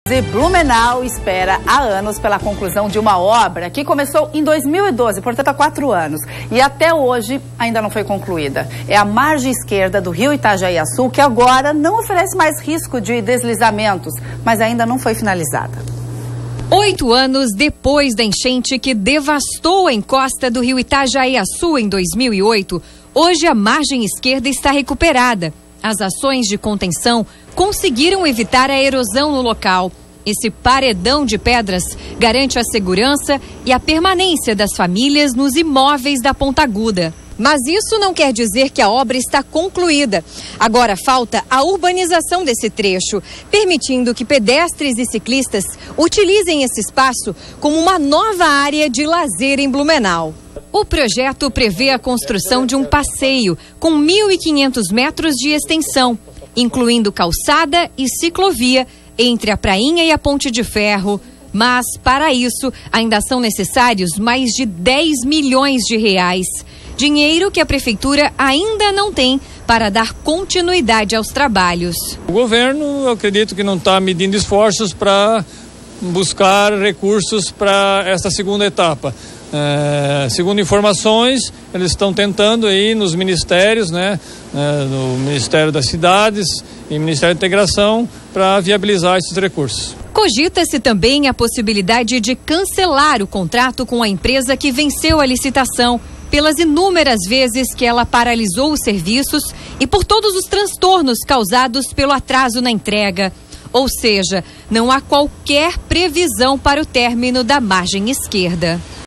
E Blumenau espera há anos pela conclusão de uma obra que começou em 2012, portanto há 4 anos. E até hoje ainda não foi concluída. É a margem esquerda do rio Itajaí-Açu, que agora não oferece mais risco de deslizamentos, mas ainda não foi finalizada. 8 anos depois da enchente que devastou a encosta do rio Itajaí-Açu em 2008, hoje a margem esquerda está recuperada. As ações de contenção conseguiram evitar a erosão no local. Esse paredão de pedras garante a segurança e a permanência das famílias nos imóveis da Ponta Aguda. Mas isso não quer dizer que a obra está concluída. Agora falta a urbanização desse trecho, permitindo que pedestres e ciclistas utilizem esse espaço como uma nova área de lazer em Blumenau. O projeto prevê a construção de um passeio com 1.500 metros de extensão, incluindo calçada e ciclovia entre a Prainha e a Ponte de Ferro. Mas, para isso, ainda são necessários mais de 10 milhões de reais. Dinheiro que a Prefeitura ainda não tem para dar continuidade aos trabalhos. O governo, eu acredito que não está medindo esforços para buscar recursos para esta segunda etapa. Segundo informações, eles estão tentando aí nos ministérios, no Ministério das Cidades e Ministério da Integração, para viabilizar esses recursos. Cogita-se também a possibilidade de cancelar o contrato com a empresa que venceu a licitação, pelas inúmeras vezes que ela paralisou os serviços e por todos os transtornos causados pelo atraso na entrega. Ou seja, não há qualquer previsão para o término da margem esquerda.